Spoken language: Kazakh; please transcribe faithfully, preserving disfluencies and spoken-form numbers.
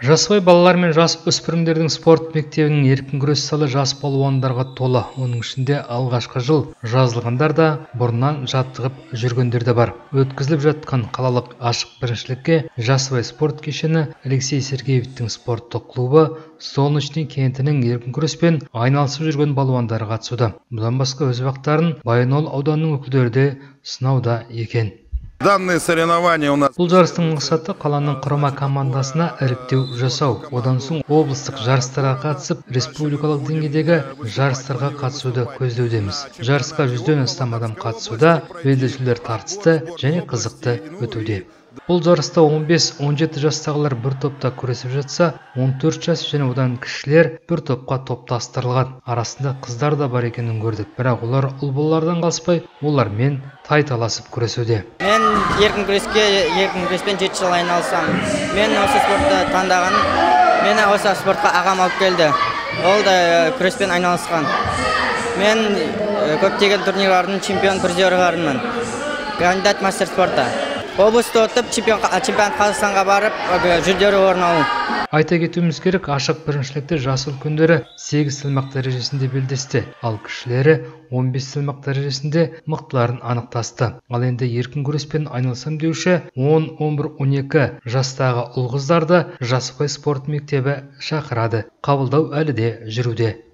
Жасыбай балалар мен жас өспірімдердің спорт мектебінің еркін күрес залы жас балуандарға толы. Оның ішінде алғашқы жыл жазылғандар да, бұрыннан жаттығып жүргендер де бар. Өткізіліп жатқан қалалық ашық біріншілікке Жасыбай спорт кешені Алексей Сергеевтің спорттық клубы Солнечный кентінің еркін күреспен айналысып жүрген балуандары қатысуда. Бұдан басқа өз бақтарын Баянауыл ауданының өкілдері де сынауда екен. Данные соревнования у нас. Бұл жарыстың мақсаты қаланың құрама командасына іріктеу жасау. Одан соң облыстық жарыстарға қатысып, республикалық деңгейдегі жарыстарға қатысуды көздеудеміз. Жарысқа жүзден астам адам қатысуда, белдесулер тартысты және қызықты өтуде. Бұл жарыста он бес он жеті жастағылар бір топта күресіп жатса, он төрт жас және одан кішілер бір топқа топтастырылған. Арасында қыздар да бар екенін көрдік. Бірақ олар ұл-балалардан қалыспай, олармен тайталасып күресуде. Мен еркін күреске, еркін күреспен жеті жыл айналысам. Мен осы спортты таңдаған, мені осы спортқа ағам алып келді. Ол да күреспен айналысқан. Мен көптеген турнирлардың чемпион призеріғарымын. Кандидат мастер спорта. Облысты өтіп, чемпион Қазақстанға барып, жүлделі орын алу. Айта кетуіміз керек, ашық біріншілікте жас үлкендері сегіз салмақ дәрежесінде белдесті, ал кішілері он бес салмақ дәрежесінде мықтыларын анықтасты. Ал енді еркін күреспен айналысам деуші он он бір он екі жастағы ұл қыздарды Жасыбай спорт мектебі шақырады. Қабылдау әлі де жүруде.